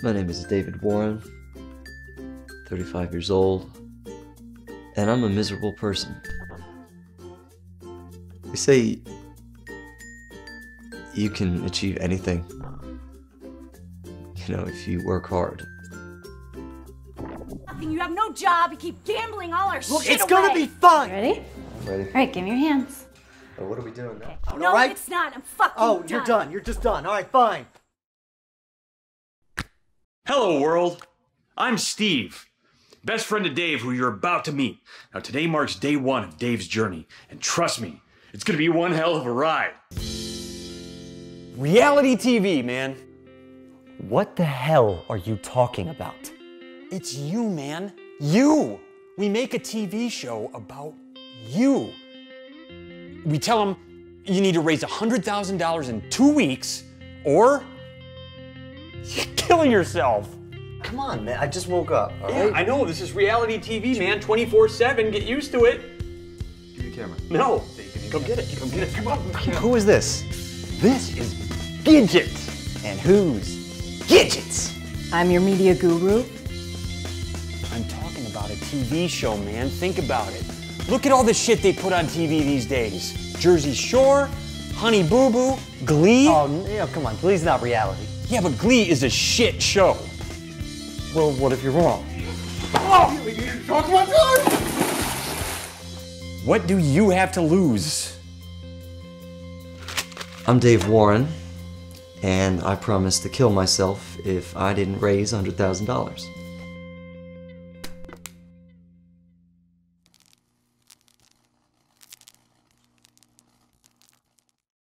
My name is David Warren, 35 years old, and I'm a miserable person. They say you can achieve anything, you know, if you work hard. You have no job, you keep gambling all our shit away. It's gonna be fun! You ready? I'm ready. All right, give me your hands. Oh, what are we doing now? Okay. No, right? it's not. I'm fucking Oh, done. you're done. You're just done. All right, fine. Hello, world. I'm Steve, best friend of Dave, who you're about to meet. Now, today marks day one of Dave's journey, and trust me, it's gonna be one hell of a ride. Reality TV, man. What the hell are you talking about? It's you, man. You. We make a TV show about you. We tell them you need to raise $100,000 in 2 weeks, or you're killing yourself. Come on, man. I just woke up, all right? I know, this is reality TV, man. 24/7. Get used to it. Give me the camera. No. Come get it. Come get it. Come on. Who is this? This is Gidget. And who's Gidgets? I'm your media guru. I'm talking about a TV show, man. Think about it. Look at all the shit they put on TV these days. Jersey Shore, Honey Boo Boo, Glee. Oh, yeah, come on. Glee's not reality. Yeah, but Glee is a shit show. Well, what if you're wrong? What do you have to lose? I'm Dave Warren, and I promised to kill myself if I didn't raise $100,000.